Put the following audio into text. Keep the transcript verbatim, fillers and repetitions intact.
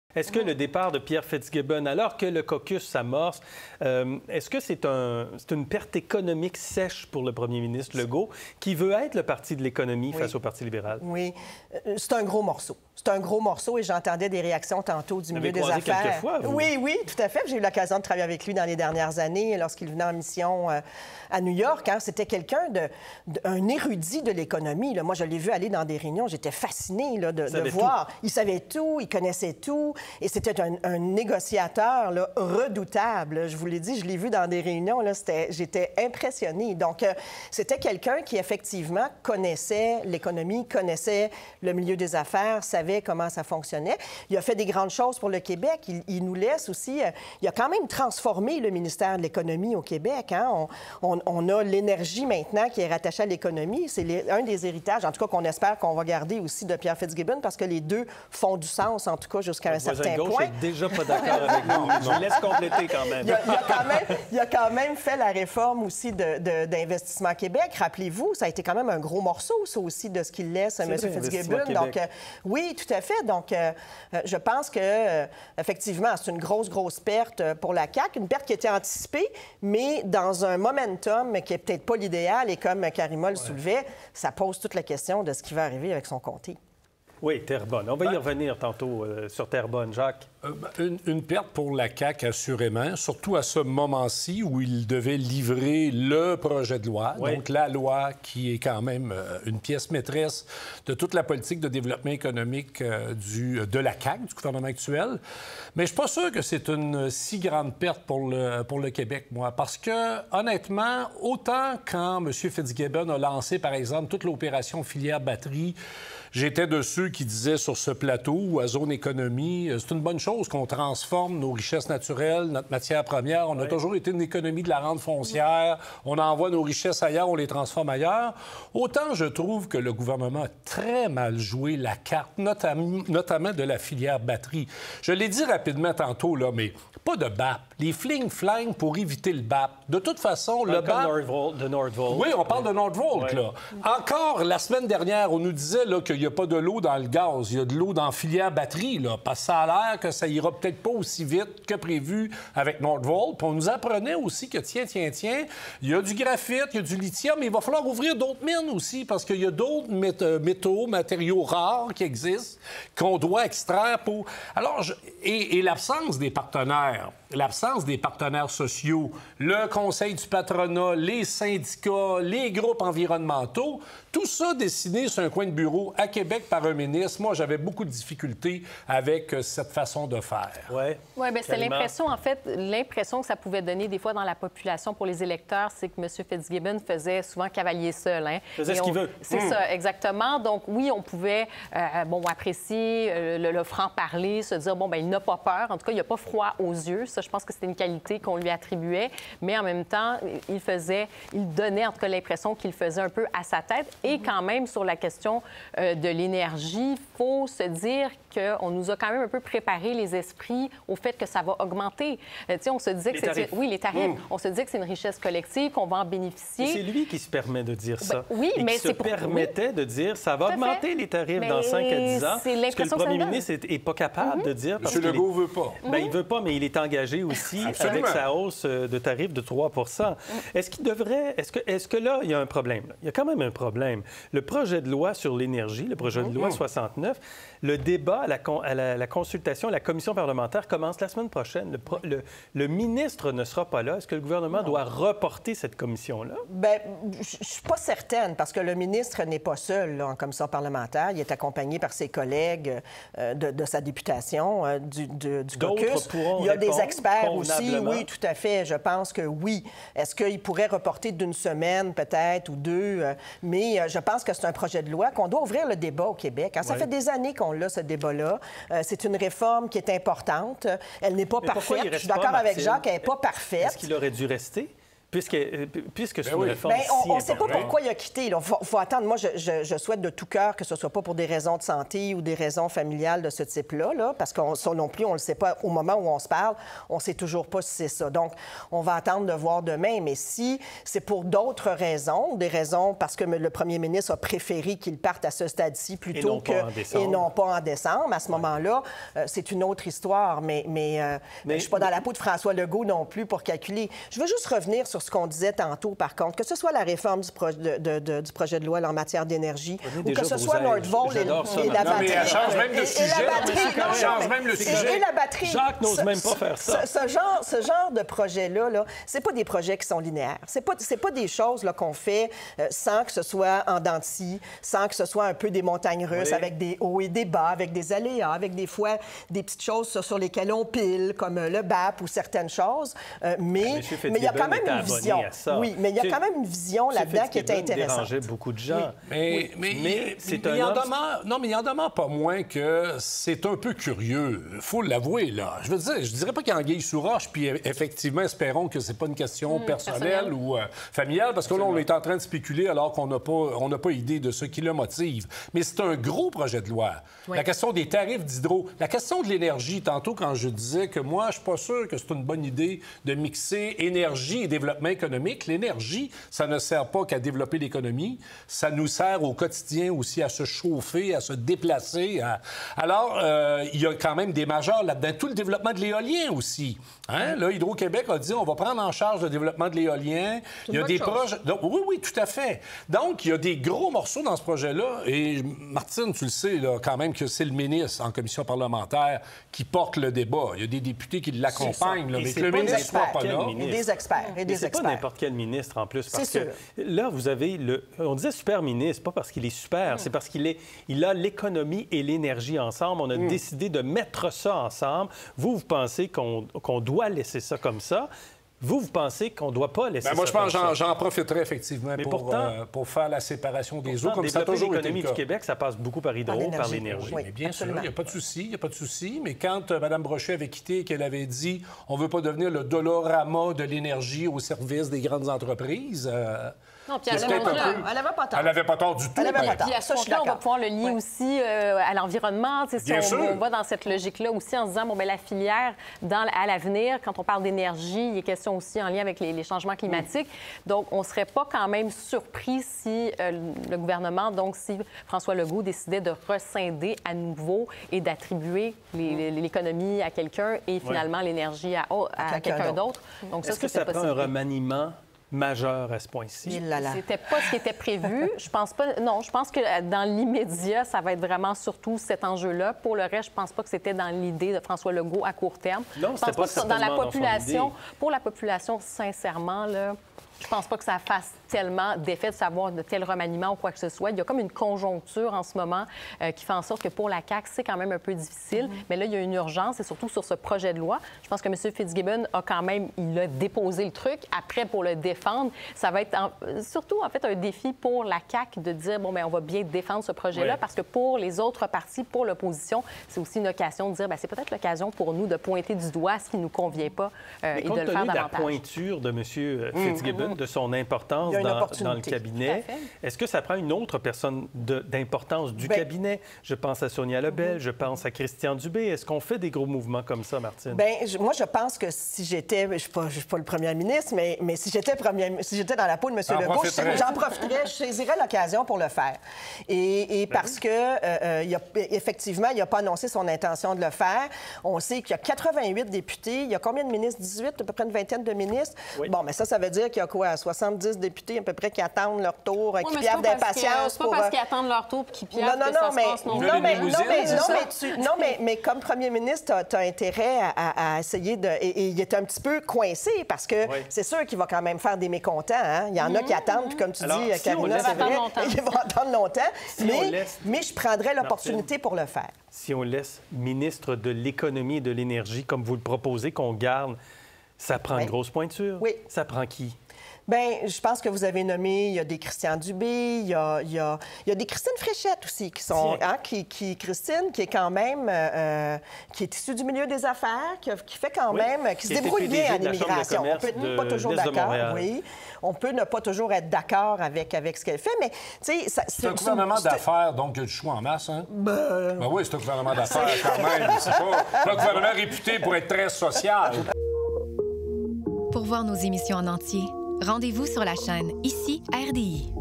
Est-ce que le départ de Pierre Fitzgibbon, alors que le caucus s'amorce, euh, est-ce que c'est un, c'est une perte économique sèche pour le premier ministre Legault, qui veut être le parti de l'économie oui. face au Parti libéral? Oui. C'est un gros morceau. C'est un gros morceau et j'entendais des réactions tantôt du milieu des affaires. Quelques fois, vous. Oui, oui, tout à fait. J'ai eu l'occasion de travailler avec lui dans les dernières années lorsqu'il venait en mission euh, à New York. Hein. C'était quelqu'un de, de un érudit de l'économie. Là. Moi, je l'ai vu aller dans des réunions. J'étais fascinée là, de, de voir. Tout. Il savait tout, il connaissait tout. Et c'était un, un négociateur là, redoutable. Je vous l'ai dit, je l'ai vu dans des réunions. Là, j'étais impressionnée. Donc, euh, c'était quelqu'un qui, effectivement, connaissait l'économie, connaissait le milieu des affaires, savait comment ça fonctionnait. Il a fait des grandes choses pour le Québec. Il, il nous laisse aussi... Euh, il a quand même transformé le ministère de l'Économie au Québec. Hein? On, on, on a l'énergie maintenant qui est rattachée à l'économie. C'est un des héritages, en tout cas, qu'on espère qu'on va garder aussi de Pierre Fitzgibbon, parce que les deux font du sens, en tout cas, jusqu'à un certain gauche point. Est déjà pas d'accord avec nous. Je vous laisse compléter quand même. Il a, il, a quand même il a quand même fait la réforme aussi d'Investissement Québec. Rappelez-vous, ça a été quand même un gros morceau, ça aussi, de ce qu'il laisse, M. Fitzgibbon. Donc, euh, oui, tout à fait. Donc, euh, je pense que, euh, effectivement, c'est une grosse, grosse perte pour la C A Q, une perte qui était anticipée, mais dans un momentum qui n'est peut-être pas l'idéal. Et comme Karima le ouais. soulevait, ça pose toute la question de ce qui va arriver avec son comté. Oui, Terrebonne. On va y revenir tantôt euh, sur Terrebonne. Jacques? Euh, une, une perte pour la C A Q, assurément, surtout à ce moment-ci où il devait livrer le projet de loi, oui. donc la loi qui est quand même euh, une pièce maîtresse de toute la politique de développement économique euh, du, de la C A Q, du gouvernement actuel. Mais je ne suis pas sûr que c'est une si grande perte pour le, pour le Québec, moi, parce que, honnêtement, autant quand M. Fitzgibbon a lancé, par exemple, toute l'opération filière batterie, j'étais de ceux qui disaient sur ce plateau, à Zone Économie, c'est une bonne chose qu'on transforme nos richesses naturelles, notre matière première. On a oui. toujours été une économie de la rente foncière. On envoie nos richesses ailleurs, on les transforme ailleurs. Autant je trouve que le gouvernement a très mal joué la carte, notamment, notamment de la filière batterie. Je l'ai dit rapidement tantôt, là, mais pas de B A P. Les fling-flang pour éviter le B A P. De toute façon, le B A P... Nordvolt, de Nordvolt. Oui, on parle de Nordvolt, oui. là. Encore, la semaine dernière, on nous disait là, qu'il n'y a pas de l'eau dans le gaz, il y a de l'eau dans la filière batterie, là, parce que ça a l'air que ça ira peut-être pas aussi vite que prévu avec Nordvolt. Puis on nous apprenait aussi que, tiens, tiens, tiens, il y a du graphite, il y a du lithium, mais il va falloir ouvrir d'autres mines aussi, parce qu'il y a d'autres métaux, matériaux rares qui existent, qu'on doit extraire pour... Alors, je... et, et l'absence des partenaires, l'absence des partenaires sociaux, le Conseil du patronat, les syndicats, les groupes environnementaux, tout ça dessiné sur un coin de bureau à Québec par un ministre. Moi, j'avais beaucoup de difficultés avec cette façon de faire. Oui, ouais, bien, c'est l'impression, en fait, l'impression que ça pouvait donner des fois dans la population pour les électeurs, c'est que M. Fitzgibbon faisait souvent cavalier seul. Hein? Il faisait ce qu'il veut. C'est mmh. ça, exactement. Donc, oui, on pouvait euh, bon, apprécier euh, le, le franc-parler, se dire, bon, bien, il n'a pas peur. En tout cas, il n'a pas froid aux yeux. Ça, je pense que c'était une qualité qu'on lui attribuait. Mais en même temps, il faisait, il donnait, en tout cas, l'impression qu'il faisait un peu à sa tête. Et quand même, sur la question euh, de l'énergie, il faut se dire qu'on nous a quand même un peu préparé les esprits au fait que ça va augmenter. Euh, tu sais, on se disait que c'est... Oui, les tarifs. Mmh. On se disait que c'est une richesse collective, qu'on va en bénéficier. C'est lui qui se permet de dire ça. Ben, oui, et mais qui c'est se pour... permettait oui. de dire ça va augmenter les tarifs mais dans cinq à dix ans. C'est l'impression que le premier que ministre n'est pas capable mmh. de dire. M. Legault ne veut pas. Ben, mmh. il ne veut pas, mais il est engagé aussi Absolument. avec sa hausse de tarifs de trois pour cent. Mmh. Est-ce qu'il devrait... Est-ce que, est-ce que là, il y a un problème? Là? Il y a quand même un problème. Le projet de loi sur l'énergie, le projet de loi soixante-neuf, le débat à la, con, à la, la consultation, à la commission parlementaire commence la semaine prochaine. Le, pro, le, le ministre ne sera pas là. Est-ce que le gouvernement non. doit reporter cette commission-là? Bien, je ne suis pas certaine, parce que le ministre n'est pas seul là, en commission parlementaire. Il est accompagné par ses collègues euh, de, de sa députation, euh, du, du, du caucus. Il y a des experts aussi. Oui, tout à fait. Je pense que oui. Est-ce qu'il pourrait reporter d'une semaine, peut-être, ou deux? Euh, mais euh, je pense que c'est un projet de loi qu'on doit ouvrir le débat au Québec. Hein. Ça oui. fait des années qu'on l'a, ce débat-là. Euh, c'est une réforme qui est importante. Elle n'est pas Mais parfaite. Je suis d'accord avec Jacques, elle n'est pas parfaite. Est-ce qu'il aurait dû rester? Puisque, puisque c'est ben une oui. réforme Bien, on ne si sait pas importante. pourquoi il a quitté. Il faut, faut attendre. Moi, je, je, je souhaite de tout cœur que ce ne soit pas pour des raisons de santé ou des raisons familiales de ce type-là, là, parce que ça non plus, on ne le sait pas au moment où on se parle. On ne sait toujours pas si c'est ça. Donc, on va attendre de voir demain. Mais si c'est pour d'autres raisons, des raisons parce que le premier ministre a préféré qu'il parte à ce stade-ci plutôt Et non que... pas en décembre. Et non pas en décembre. À ce moment-là, euh, c'est une autre histoire. Mais, mais, euh, Mais- je ne suis pas dans la peau de François Legault non plus pour calculer. Je veux juste revenir sur ce qu'on disait tantôt, par contre, que ce soit la réforme du, pro de, de, de, du projet de loi là, en matière d'énergie ou déjà que ce vos soit ailes. Nordvolt et, J'adore ça, et la madame. Non, mais batterie. elle change même de Et- et sujet. la batterie, Mais c'est non, Elle change mais- même le et- sujet. Et la batterie. Jacques n'ose Ce- même pas faire ça. Ce, ce genre, ce genre de projet-là, -là, c'est pas des projets qui sont linéaires. C'est pas, c'est pas des choses là, qu'on fait euh, sans que ce soit en dents de scie, sans que ce soit un peu des montagnes russes, Oui. avec des hauts et des bas, avec des aléas, avec des fois des petites choses sur, sur lesquelles on pile, comme euh, le B A P ou certaines choses. Euh, mais M. mais il y a quand Fitzgibbon même était une abonné vision. à ça. Oui, mais il y a M. quand même une vision M. là-dedans qui est Fitzgibbon intéressante. dérangeait beaucoup de gens. Mais, mais, Mais c'est mais un il en homme- demeure- non, mais il en demeure pas moins que c'est un peu curieux. Il faut l'avouer, là. Je veux dire, je dirais pas qu'il y a anguille sous roche, puis effectivement, espérons que c'est pas une question personnelle personnelle. ou euh, familiale, parce que là, on est en train de spéculer alors qu'on n'a pas, on n'a pas idée de ce qui le motive. Mais c'est un gros projet de loi. Oui. La question des tarifs d'hydro, la question de l'énergie, tantôt quand je disais que moi, je suis pas sûr que c'est une bonne idée de mixer énergie et développement économique. L'énergie, ça ne sert pas qu'à développer l'économie, ça nous sert au quotidien aussi à se chauffer, à se déplacer. à- Alors, euh, il y a quand même des majeurs là-dedans. Tout le développement de l'éolien aussi. Hein? Là, Hydro-Québec a dit on va prendre en charge le développement de l'éolien. Il y a bonne des chose. projets. Donc, oui, oui, tout à fait. Donc, il y a des gros morceaux dans ce projet-là. Et Martine, tu le sais là, quand même que c'est le ministre en commission parlementaire qui porte le débat. Il y a des députés qui l'accompagnent, là, Et mais c'est que le pas ministre des soit experts. pas Quel là. ministre? Et des experts. Et Mais des c'est pas experts. n'importe quel ministre en plus. Parce C'est que sûr. là, vous avez le. On disait super ministre, pas parce qu'il est super, c'est parce qu'il est... il a l'économie et l'énergie ensemble. On a décidé de mettre ça ensemble. Vous, vous pensez qu'on qu'on doit laisser ça comme ça. Vous, vous pensez qu'on ne doit pas laisser Ben, moi, ça je pense que comme j'en, ça. j'en profiterai effectivement Mais pour, pourtant- euh, pour faire la séparation des eaux, Pourtant, comme ça a développer toujours été l'économie le du cas. Québec, ça passe beaucoup par hydro, Par par l'énergie. l'énergie. Oui. Mais bien absolument. sûr, il n'y a pas de souci, il n'y a pas de souci. Mais quand euh, Mme Brochet avait quitté et qu'elle avait dit on ne veut pas devenir le Dolorama de l'énergie au service des grandes entreprises, euh, Non, puis c'est elle peut-être avait un pas peu- Elle n'avait pas tort. Elle n'avait pas tort du tout. Elle avait mais- pas tort. Puis à Ça, ce je suis compte-là, on va d'accord. pouvoir le lier Oui. aussi euh, à l'environnement. Tu sais, Si Bien on, sûr. on va dans cette logique-là aussi en se disant, bon, bien, la filière, dans, à l'avenir, quand on parle d'énergie, il est question aussi en lien avec les, les changements climatiques. Donc, on ne serait pas quand même surpris si euh, le gouvernement, donc si François Legault décidait de rescinder à nouveau et d'attribuer les- les- l'économie à quelqu'un et finalement l'énergie à, à À quelqu'un quelqu'un d'autre. Donc, ça, Est-ce que c'est ça prend un possible. remaniement majeur à ce point-ci? Il là là. C'était pas ce qui était prévu. Je pense pas. Non, je pense que dans l'immédiat, ça va être vraiment surtout cet enjeu-là. Pour le reste, je pense pas que c'était dans l'idée de François Legault à court terme. Non, je c'était pense pas que ça- dans la certainement dans son population, idée. pour la population, sincèrement, là, je pense pas que ça fasse tellement d'effet de savoir de tel remaniement ou quoi que ce soit. Il y a comme une conjoncture en ce moment euh, qui fait en sorte que pour la C A Q, c'est quand même un peu difficile. Mais là, il y a une urgence, et surtout sur ce projet de loi. Je pense que M. Fitzgibbon a quand même, il a déposé le truc. Après, pour le défendre, ça va être en- surtout, en fait, un défi pour la C A Q de dire, bon, bien, on va bien défendre ce projet-là, Oui. parce que pour les autres partis, pour l'opposition, c'est aussi une occasion de dire, bien, c'est peut-être l'occasion pour nous de pointer du doigt ce qui ne nous convient pas euh, Mais et de compte le faire tenu de la davantage. pointure de M. Fitzgibbon, de son importance Il y a une dans, opportunité. dans le cabinet, Tout à fait. est-ce que ça prend une autre personne de- d'importance du Ben- cabinet? Je pense à Sonia Lebel, je pense à Christian Dubé. Est-ce qu'on fait des gros mouvements comme ça, Martine? Bien, je- moi, je pense que si j'étais, je ne suis, pas- je suis pas le premier ministre, mais, mais si j'étais premier, si j'étais dans la peau de M. T'en Legault, je- profiterais. j'en profiterais, je saisirais l'occasion pour le faire. Et, et parce que, euh, euh, il a- effectivement, il n'a pas annoncé son intention de le faire. On sait qu'il y a quatre-vingt-huit députés. Il y a combien de ministres? dix-huit, à peu près une vingtaine de ministres. Oui. Bon, mais ça, ça veut dire qu'il y a quoi? soixante-dix députés à peu près qui attendent leur tour, Oui, qui mais c'est piavent pas parce que- d'impatience C'est pas pour... parce euh, qu'ils attendent leur tour et qu'ils Non, piavent non, que non, ça mais, se passe non non, plus. veulent mais, une non, limousine, mais, c'est non, ça? mais tu- non, mais, mais comme premier ministre, tu as intérêt à, à- à essayer de... Et, et il est un petit peu coincé parce que Oui. c'est sûr qu'il va quand même faire des mécontents. Hein? Il y en a qui attendent, puis comme tu Alors, dis, si on Karina, laisse- c'est vrai, attendre longtemps. ils vont attendre longtemps. on mais, laisse- mais je prendrais l'opportunité pour le faire. Si on laisse ministre de l'Économie et de l'Énergie, comme vous le proposez, qu'on garde, ça prend Oui. une grosse pointure? Oui. Ça prend qui? Bien, je pense que vous avez nommé, il y a des Christian Dubé, il y a, il y a, il y a des Christine Fréchette aussi, qui sont, hein, qui, qui, Christine, qui est quand même, euh, qui est issue du milieu des affaires, qui, qui fait quand oui, même, qui, qui se débrouille bien en immigration. On peut de, pas toujours d'accord, oui. On peut ne pas toujours être d'accord avec, avec ce qu'elle fait, mais, tu sais... C'est un gouvernement d'affaires, donc il y a du choix en masse, hein? Ben, ben oui, c'est un gouvernement d'affaires quand même. C'est pas, pas un gouvernement réputé pour être très social. Pour voir nos émissions en entier, rendez-vous sur la chaîne Ici R D I.